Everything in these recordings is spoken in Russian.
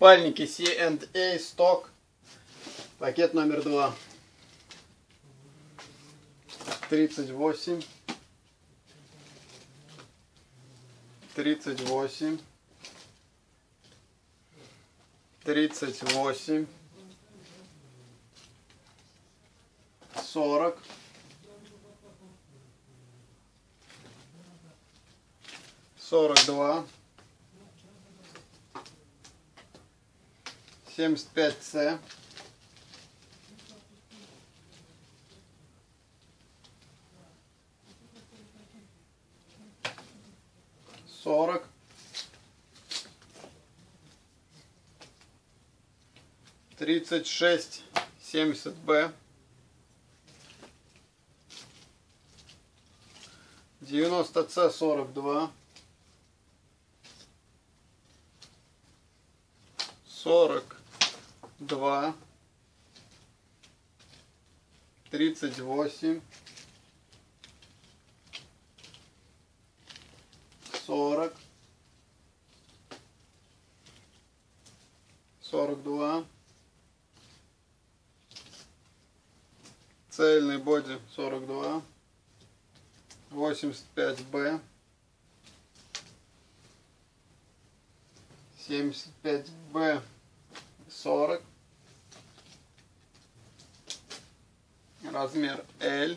Спальники C&A Stock. Пакет номер 2. 38. 38. 38. 40. 42. 75C. 40. 36. 70B. 90C 42. 42. 38. 40. 42. Цельный боди 42. 85Б. 75Б 40. Размер L.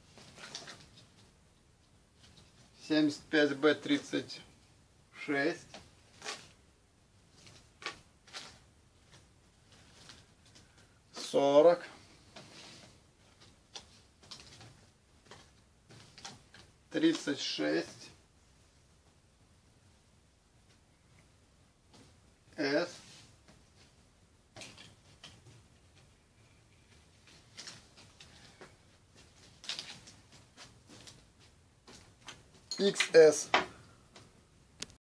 75Б 36. 40. 36. S. XS.